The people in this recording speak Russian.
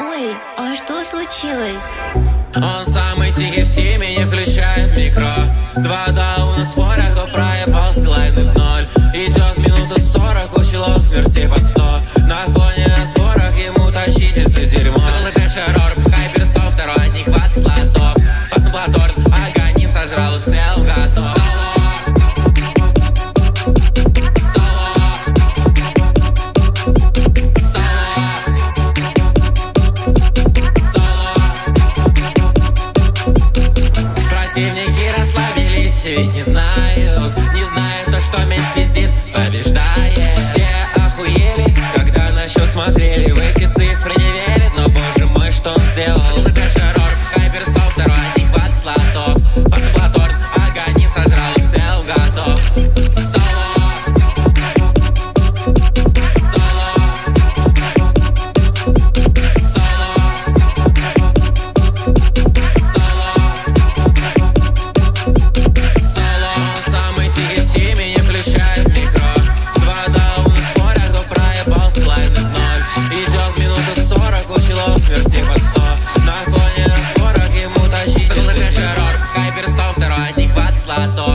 Ой, а что случилось? Он самый тихий в стиме, не включает микро. 2 дауна на спорах, кто проебался лайны в ноль. Идет минута 40, у челов смерти под 100. На фоне спорах ему тащить это дерьмо. Столы кэшерор, хайперстов, второй от нехватки слотов. Фастнаплаторн, агоним сожрал и в целом готов. Противники расслабились, ведь не знают то, что меч пиздит, побеждает. Все охуели, когда на счет смотрели. В эти цифры не верят, но боже мой, что он сделал. Кэшерор, хайперстов, второй от нехватки слотов. Фастнаплаторн, агоним сожрал и в целом готов. Смерти под 100. На фоне разборок ему тащить. Столы кэшерор, хайперстов, второй от нехватки слотов.